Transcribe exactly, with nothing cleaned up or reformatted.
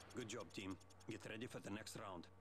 Good job, team. Get ready for the next round.